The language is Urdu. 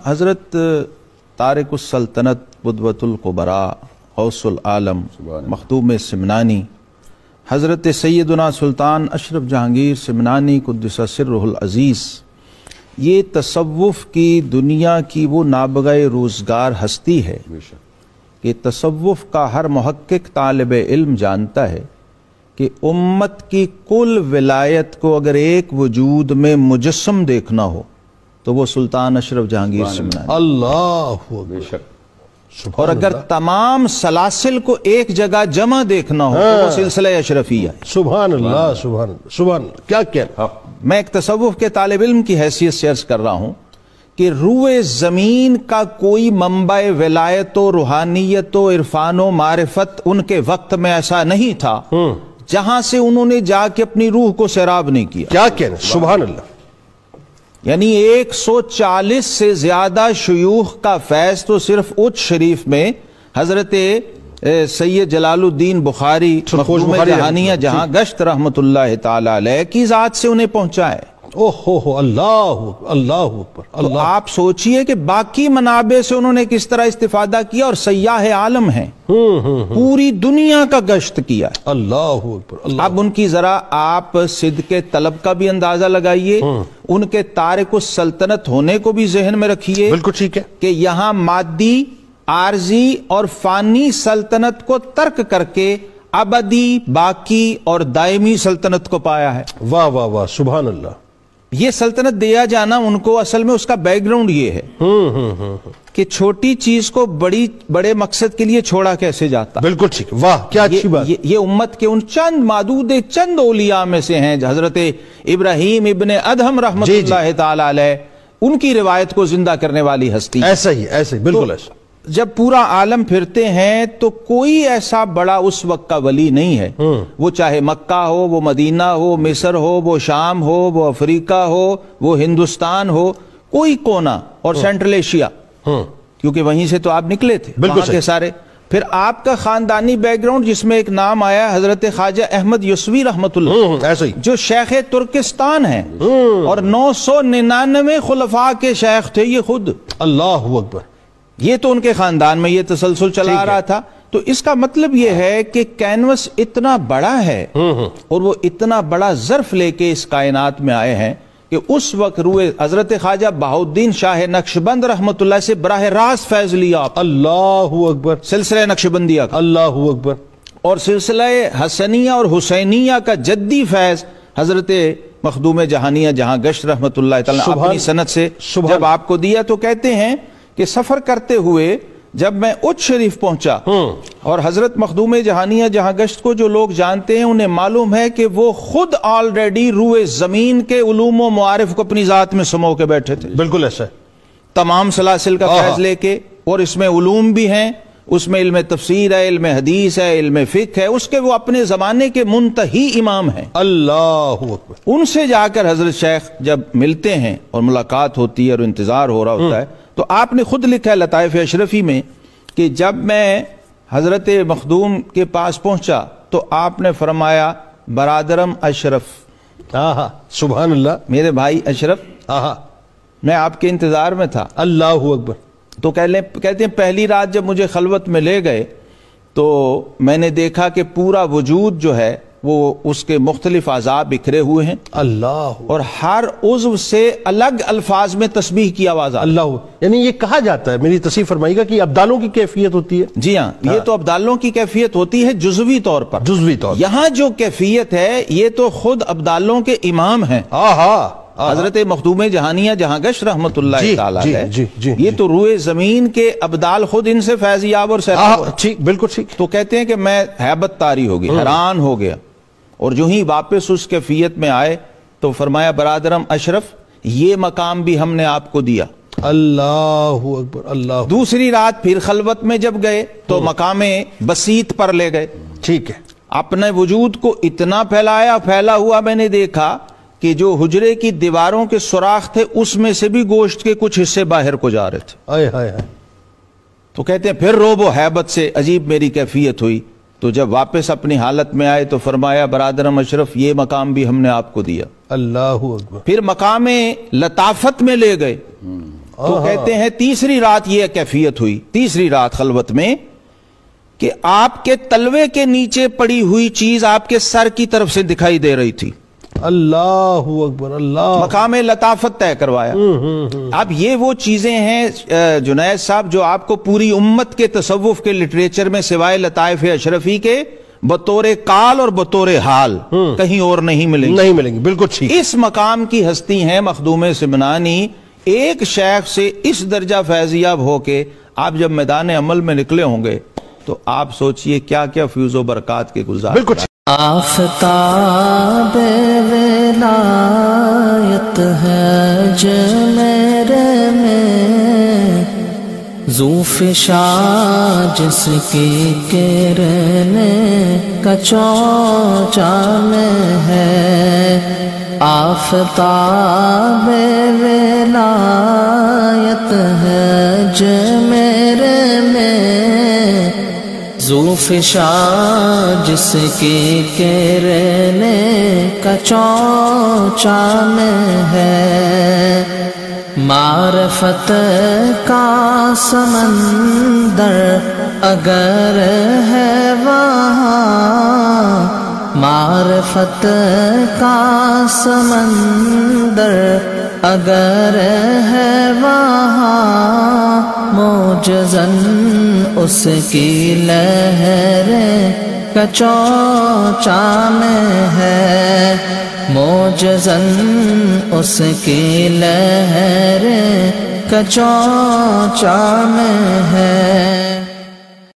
حضرت طارق السلطنت قدوۃ القبراء غوث العالم مخدوم سمنانی حضرت سیدنا سلطان اشرف جہانگیر سمنانی قدس سرہ العزیز یہ تصوف کی دنیا کی وہ نابغہ روزگار ہستی ہے کہ تصوف کا ہر محقق طالب علم جانتا ہے کہ امت کی کل ولایت کو اگر ایک وجود میں مجسم دیکھنا ہو تو وہ سلطان اشرف جہانگیر سمنانی اللہ اور اگر تمام سلاسل کو ایک جگہ جمع دیکھنا ہو تو وہ سلسلہ اشرفیہ ہے. سبحان اللہ سبحان اللہ سبحان اللہ. کیا کہنا. میں ایک تصوف کے طالب علم کی حیثیت سے عرض کر رہا ہوں کہ روئے زمین کا کوئی منبع ولایت و روحانیت و عرفان و معرفت ان کے وقت میں ایسا نہیں تھا جہاں سے انہوں نے جا کے اپنی روح کو سیراب نہیں کیا. کیا کہنا. سبحان اللہ. یعنی 140 سے زیادہ شیوخ کا فیض تو صرف اچ شریف میں حضرت سید جلال الدین بخاری مخدوم جہانیہ جہاں گشت رحمت اللہ تعالی علیہ کی ذات سے انہیں پہنچا ہے. اللہ تو آپ سوچئے کہ باقی منابع سے انہوں نے کس طرح استفادہ کیا اور سیاح عالم ہیں پوری دنیا کا گشت کیا. اللہ اکبر. اب ان کی ذرا آپ صدق طلب کا بھی اندازہ لگائیے, ان کے طارق السلطنت ہونے کو بھی ذہن میں رکھیے. بالکل ٹھیک ہے کہ یہاں مادی عارضی اور فانی سلطنت کو ترک کر کے ابدی باقی اور دائمی سلطنت کو پایا ہے. واہ واہ واہ سبحان اللہ. یہ سلطنت دیا جانا ان کو اصل میں اس کا بیک گراؤنڈ یہ ہے کہ چھوٹی چیز کو بڑے مقصد کے لیے چھوڑا کیسے جاتا. بالکل ٹھیک. واہ کیا اچھی بات. یہ امت کے ان چند معدود چند اولیاء میں سے ہیں حضرت ابراہیم ابن ادہم رحمت اللہ تعالی علیہ, ان کی روایت کو زندہ کرنے والی ہستی. ایسا ہی بالکل ایسا. جب پورا عالم پھرتے ہیں تو کوئی ایسا بڑا اس وقت کا ولی نہیں ہے, وہ چاہے مکہ ہو, وہ مدینہ ہو, مصر ہو, وہ شام ہو, وہ افریقہ ہو, وہ ہندوستان ہو, کوئی کونا اور سینٹرل ایشیا, کیونکہ وہیں سے تو آپ نکلے تھے وہاں کے سارے. پھر آپ کا خاندانی بیک گراؤنڈ جس میں ایک نام آیا حضرت خواجہ احمد یسوی رحمت اللہ, ایسا ہی جو شیخ ترکستان ہیں اور 999 خلفاء کے شیخ تھے یہ خود. اللہ اکبر. یہ تو ان کے خاندان میں یہ تسلسل چلا رہا تھا. تو اس کا مطلب یہ ہے کہ کینوس اتنا بڑا ہے اور وہ اتنا بڑا ظرف لے کے اس کائنات میں آئے ہیں کہ اس وقت روئے حضرت خواجہ بہاؤالدین شاہ نقشبند رحمت اللہ سے براہ راست فیض لیا. اللہ اکبر. سلسلہ نقشبندیہ کا. اللہ اکبر. اور سلسلہ حسنیہ اور حسینیہ کا جدی فیض حضرت مخدوم جہانیہ جہاں گشت رحمت اللہ تعالی اپنی سند سے جب آپ کو دیا تو کہتے ہیں کہ سفر کرتے ہوئے جب میں اچ شریف پہنچا اور حضرت مخدوم جہانیہ جہاں گشت کو جو لوگ جانتے ہیں انہیں معلوم ہے کہ وہ خود آلریڈی روئے زمین کے علوم و معارف کو اپنی ذات میں سمو کے بیٹھے تھے. بالکل ایسا ہے. تمام سلاسل کا فیض لے کے, اور اس میں علوم بھی ہیں, اس میں علم تفسیر ہے, علم حدیث ہے, علم فقہ ہے, اس کے وہ اپنے زمانے کے منتہی امام ہیں. اللہ اکبر. ان سے جا کر حضرت شیخ جب ملتے ہیں اور ملاقات ہوتی ہے اور انتظار ہو رہا ہوتا ہے تو آپ نے خود لکھا ہے لطائف اشرفی میں کہ جب میں حضرت مخدوم کے پاس پہنچا تو آپ نے فرمایا برادرم اشرف. سبحان اللہ. میرے بھائی اشرف, میں آپ کے انتظار میں تھا. اللہ اکبر. تو کہتے ہیں پہلی رات جب مجھے خلوت میں لے گئے تو میں نے دیکھا کہ پورا وجود جو ہے وہ اس کے مختلف اعضاء بکھرے ہوئے ہیں. اللہ. اور ہر عضو سے الگ الفاظ میں تسبیح کی آواز آتی ہے. اللہ. یعنی یہ کہا جاتا ہے, میری تصریح فرمائیے گا, کہ ابدالوں کی کیفیت ہوتی ہے. جی ہاں, یہ تو ابدالوں کی کیفیت ہوتی ہے جزوی طور پر. جزوی طور. یہاں جو کیفیت ہے یہ تو خود ابدالوں کے امام ہیں. حضرت مخدوم جہانیہ جہاں گشت رحمت اللہ تعالی علیہ, یہ تو روئے زمین کے ابدال خود ان سے فیض یاب اور سیراب. ٹھیک, بالکل ٹھیک. تو کہتے ہیں کہ میں ہیبت طاری ہو گئی, حیران ہو گیا, اور جو ہی واپس اس کیفیت میں آئے تو فرمایا برادرم اشرف یہ مقام بھی ہم نے آپ کو دیا. اللہ اکبر. اللہ. دوسری رات پھر خلوت میں جب گئے تو مقام بسیط پر لے گئے. ٹھیک ہے. اپنے وجود کو اتنا پھیلا ہوا میں نے دیکھا کہ جو حجرے کی دیواروں کے سوراخ تھے اس میں سے بھی گوشت کے کچھ حصے باہر کو جا رہے تھے. تو کہتے ہیں پھر روب و ہیبت سے عجیب میری کیفیت ہوئی. تو جب واپس اپنی حالت میں آئے تو فرمایا برادرم اشرف یہ مقام بھی ہم نے آپ کو دیا. اللہ اکبر. پھر مقام لطافت میں لے گئے تو کہتے ہیں تیسری رات یہ کیفیت ہوئی، تیسری رات خلوت میں، کہ آپ کے تلوے کے نیچے پڑی ہوئی چیز آپ کے سر کی طرف سے دکھائی دے رہی تھی۔ اللہ اکبر، اللہ، مقام لطافت طے کروایا۔ اب یہ وہ چیزیں ہیں جنید صاحب جو آپ کو پوری امت کے تصوف کے لٹریچر میں سوائے لطائف اشرفی کے بطور قال اور بطور حال کہیں اور نہیں ملیں گی، نہیں ملیں گی، بالکل ٹھیک۔ اس مقام کی ہستی ہیں مخدوم سمنانی۔ ایک شیخ سے اس درجہ فیضیاب ہو کے آپ جب میدان عمل میں نکلے ہوں گے تو آپ سوچئے کیا کیا فیوز و برکات کے گزار۔ بالکل ٹھیک۔ آفتاب ولایت ہے جو میرے میں، ذوفشا جس کی کرن کا چونچا میں ہے، آفتاب ولایت ہے جو میرے میں، ذوفشا جس کی کرن کا چونچا میں ہے، معرفت کا سمندر اگر ہے وہاں، معرفت کا سمندر اگر ہے وہاں، موجزن اس کی لہریں کا چونچا میں ہے، موجزن اس کی لہریں کا چونچا میں ہے۔